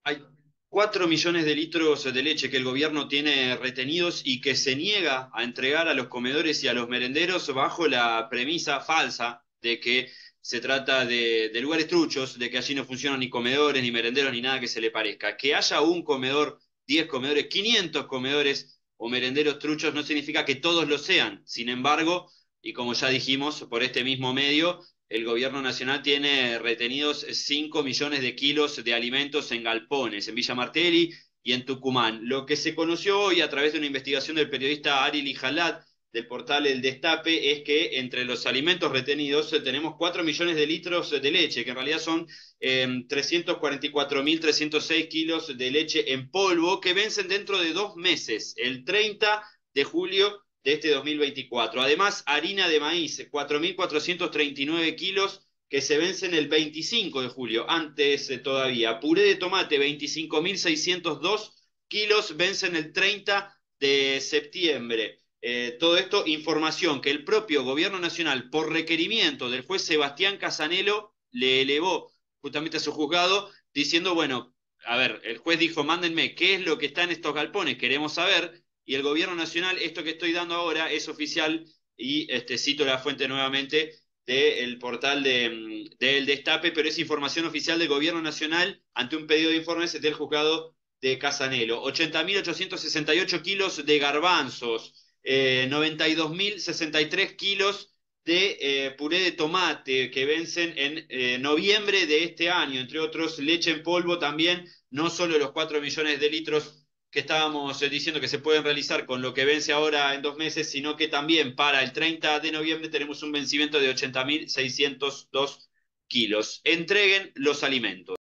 Hay 4 millones de litros de leche que el gobierno tiene retenidos y que se niega a entregar a los comedores y a los merenderos bajo la premisa falsa de que se trata de lugares truchos, de que allí no funcionan ni comedores, ni merenderos, ni nada que se le parezca. Que haya un comedor, 10 comedores, 500 comedores o merenderos truchos no significa que todos lo sean. Sin embargo, y como ya dijimos por este mismo medio, el gobierno nacional tiene retenidos 5 millones de kilos de alimentos en galpones, en Villa Martelli y en Tucumán. Lo que se conoció hoy a través de una investigación del periodista Ari Lijalat del portal El Destape es que entre los alimentos retenidos tenemos 4 millones de litros de leche, que en realidad son 344.306 kilos de leche en polvo que vencen dentro de 2 meses, el 30 de julio de este 2024. Además, harina de maíz, 4.439 kilos que se vencen el 25 de julio, antes todavía. Puré de tomate, 25.602 kilos, vencen el 30 de septiembre. Todo esto, información que el propio gobierno nacional, por requerimiento del juez Sebastián Casanelo, le elevó justamente a su juzgado, diciendo, bueno, a ver, el juez dijo, mándenme qué es lo que está en estos galpones, queremos saber, y el gobierno nacional, esto que estoy dando ahora es oficial, y cito la fuente nuevamente del portal del Destape, pero es información oficial del gobierno nacional ante un pedido de informes del juzgado de Casanelo. 80.868 kilos de garbanzos, 92.063 kilos de puré de tomate que vencen en noviembre de este año, entre otros leche en polvo también, no solo los 4 millones de litros que estábamos diciendo que se pueden realizar con lo que vence ahora en 2 meses, sino que también para el 30 de noviembre tenemos un vencimiento de 80.602 kilos. Entreguen los alimentos.